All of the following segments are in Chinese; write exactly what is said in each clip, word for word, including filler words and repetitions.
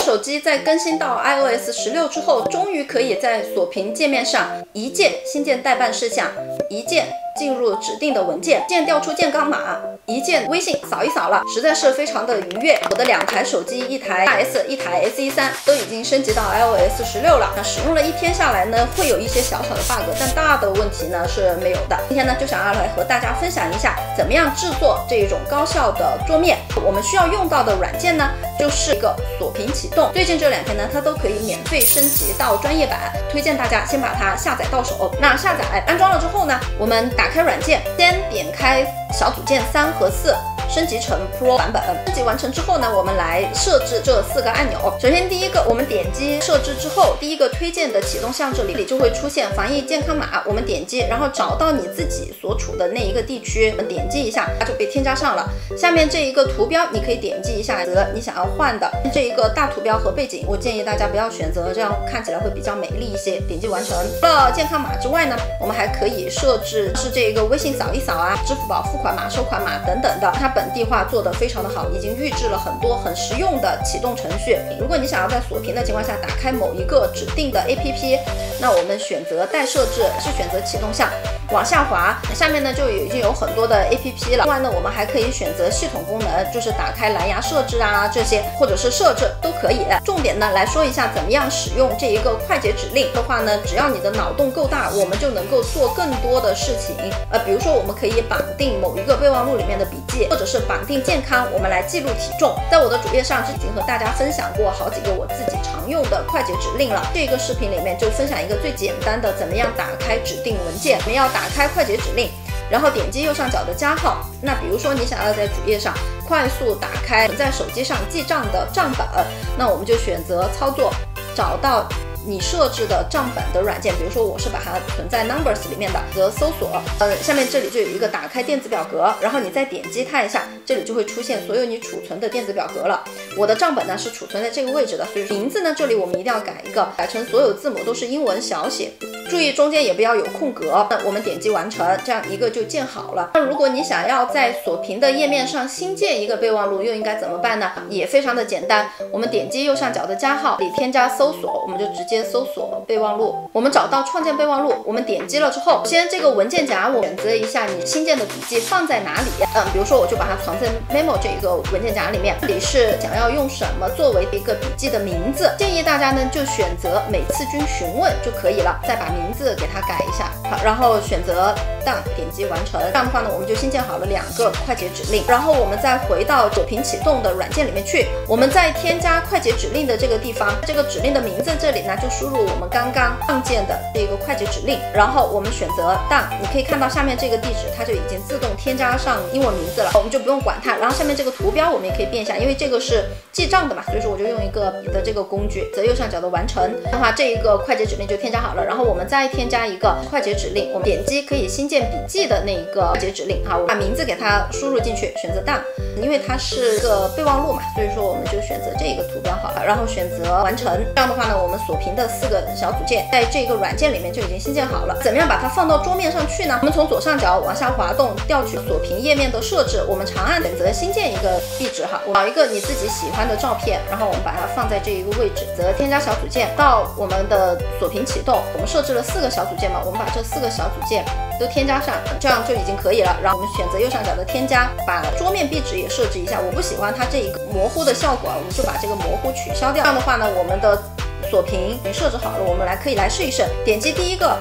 手机在更新到 i O S 十六之后，终于可以在锁屏界面上一键新建代办事项，一键进入指定的文件，一键调出健康码，一键微信扫一扫了，实在是非常的愉悦。我的两台手机，一台 S 一台 S E 三都已经升级到 i O S 十六了。那使用了一天下来呢，会有一些小小的 bug， 但大的问题呢是没有的。今天呢就想要来和大家分享一下，怎么样制作这种高效的桌面。我们需要用到的软件呢，就是一个锁屏启动。最近这两天呢，它都可以免费升级到专业版，推荐大家先把它下载到手。那下载安装了之后呢，我们打开软件，先点开小组件三和四。升级成 Pro 版本，升级完成之后呢，我们来设置这四个按钮。首先第一个，我们点击设置之后，第一个推荐的启动项这里里就会出现防疫健康码，我们点击，然后找到你自己所处的那一个地区，我们点击一下，它就被添加上了。下面这一个图标，你可以点击一下，择你想要换的这一个大图标和背景，我建议大家不要选择，这样看起来会比较美丽一些。点击完成。除了健康码之外呢，我们还可以设置是这一个微信扫一扫啊，支付宝付款码、收款码等等的，它本地化做得非常的好，已经预制了很多很实用的启动程序。如果你想要在锁屏的情况下打开某一个指定的 A P P， 那我们选择待设置，是选择启动项，往下滑，下面呢就已经有很多的 A P P 了。另外呢，我们还可以选择系统功能，就是打开蓝牙设置啊这些，或者是设置都可以。重点呢来说一下怎么样使用这一个快捷指令的话呢，只要你的脑洞够大，我们就能够做更多的事情。呃，比如说我们可以绑定某一个备忘录里面的笔记，或者是绑定健康，我们来记录体重。在我的主页上已经和大家分享过好几个我自己常用的快捷指令了。这个视频里面就分享一个最简单的，怎么样打开指定文件。我们要打开快捷指令，然后点击右上角的加号。那比如说你想要在主页上快速打开存在手机上记账的账本，那我们就选择操作，找到你设置的账本的软件，比如说我是把它存在 Numbers 里面的，则搜索，呃，下面这里就有一个打开电子表格，然后你再点击它一下，这里就会出现所有你储存的电子表格了。我的账本呢是储存在这个位置的，所以说名字呢这里我们一定要改一个，改成所有字母都是英文小写，注意中间也不要有空格。那我们点击完成，这样一个就建好了。那如果你想要在锁屏的页面上新建一个备忘录，又应该怎么办呢？也非常的简单，我们点击右上角的加号里添加搜索，我们就直接搜索备忘录。我们找到创建备忘录，我们点击了之后，首先这个文件夹我选择一下你新建的笔记放在哪里。嗯，比如说我就把它藏在 memo 这一个文件夹里面，这里是想要用什么作为一个笔记的名字，建议大家呢就选择每次均询问就可以了，再把名字给它改一下。好，然后选择 done， 点击完成。这样的话呢，我们就新建好了两个快捷指令。然后我们再回到锁屏启动的软件里面去，我们在添加快捷指令的这个地方，这个指令的名字这里呢就输入我们刚刚创建的这个快捷指令，然后我们选择 done， 你可以看到下面这个地址它就已经自动添加上英文名字了，我们就不用管它。然后下面这个图标我们也可以变一下，因为这个是记账的嘛，所以说我就用一个笔的这个工具，择右上角的完成的话，这一个快捷指令就添加好了。然后我们再添加一个快捷指令，我们点击可以新建笔记的那一个快捷指令哈，我把名字给它输入进去，选择 done， 因为它是个备忘录嘛，所以说我们就选择这一个图标好了，然后选择完成。这样的话呢，我们锁屏的四个小组件在这个软件里面就已经新建好了。怎么样把它放到桌面上去呢？我们从左上角往下滑动，调取锁屏页面的设置，我们长按选择新建一个壁纸哈，找一个你自己喜欢的照片，然后我们把它放在这一个位置，则添加小组件。到我们的锁屏启动，我们设置了四个小组件嘛，我们把这四个小组件都添加上，这样就已经可以了。然后我们选择右上角的添加，把桌面壁纸也设置一下。我不喜欢它这一个模糊的效果，我们就把这个模糊取消掉。这样的话呢，我们的锁屏已经设置好了，我们来可以来试一试。点击第一个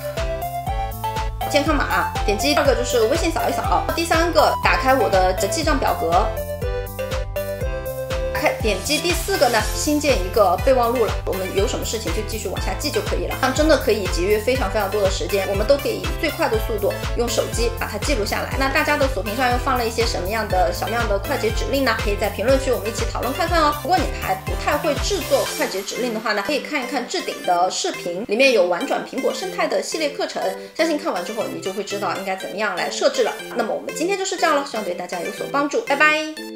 健康码，点击第二个就是微信扫一扫，第三个打开我的记账表格。点击第四个呢，新建一个备忘录了。我们有什么事情就继续往下记就可以了，这样真的可以节约非常非常多的时间。我们都可以以最快的速度用手机把它记录下来。那大家的锁屏上又放了一些什么样的小样的快捷指令呢？可以在评论区我们一起讨论看看哦。如果你还不太会制作快捷指令的话呢，可以看一看置顶的视频，里面有玩转苹果生态的系列课程，相信看完之后你就会知道应该怎么样来设置了。那么我们今天就是这样了，希望对大家有所帮助，拜拜。